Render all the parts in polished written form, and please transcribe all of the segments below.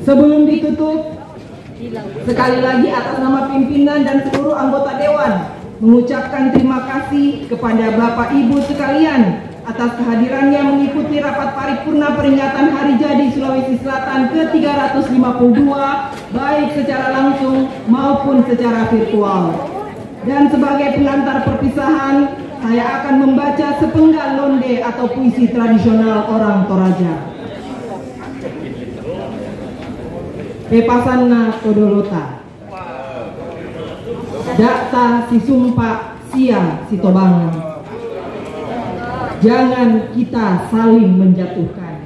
Sebelum ditutup, sekali lagi atas nama pimpinan dan seluruh anggota Dewan mengucapkan terima kasih kepada Bapak Ibu sekalian atas kehadirannya mengikuti rapat paripurna peringatan Hari Jadi Sulawesi Selatan ke-352 baik secara langsung maupun secara virtual. Dan sebagai pengantar perpisahan, saya akan membaca sepenggal londe atau puisi tradisional orang Toraja. Pepasanna Todolota Dakta si sumpa sia si tobangan. Jangan kita saling menjatuhkan.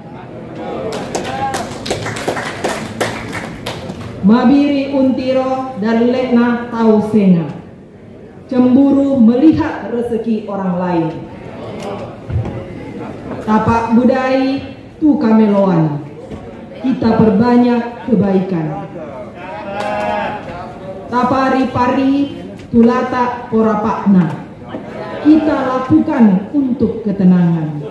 Mabiri untiro dan lekna tau senga. Cemburu melihat rezeki orang lain. Tapak budai tu kameloan. Kita perbanyak kebaikan. Tapari-pari tulata porapakna. Kita lakukan untuk ketenangan.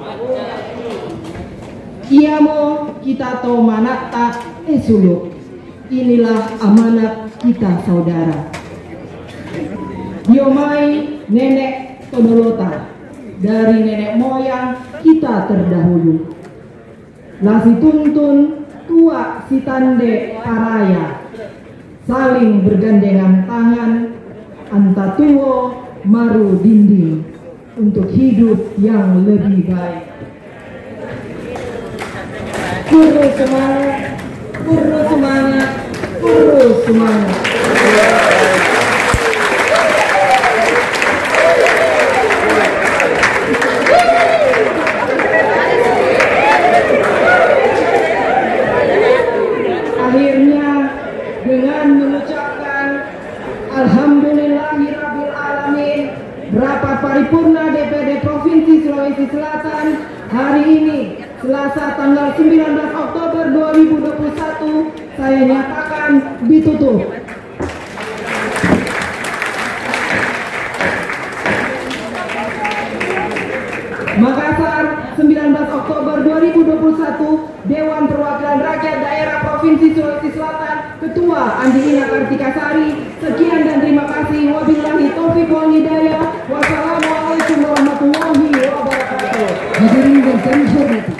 Iamo kita to manata esulu. Inilah amanat kita saudara. Yomai nenek Todolota. Dari nenek moyang kita terdahulu. Lasi tuntun tua si tande paraya, saling bergandengan tangan, antatuo maru dinding untuk hidup yang lebih baik. Kuru semangat, kuru semangat, kuru semangat. Dengan mengucapkan Alhamdulillahirabbil alamin, rapat paripurna DPD Provinsi Sulawesi Selatan hari ini Selasa tanggal 19 Oktober 2021 saya nyatakan ditutup. Makassar 19 Oktober 2021 Dewan Perwakilan Rakyat Daerah Provinsi Sulawesi Selatan Ketua Andi Ina Kartikasari. Sekian dan terima kasih. Wabillahi taufiq wal hidayah. Wassalamualaikum warahmatullahi wabarakatuh. Hadirin dan hormati.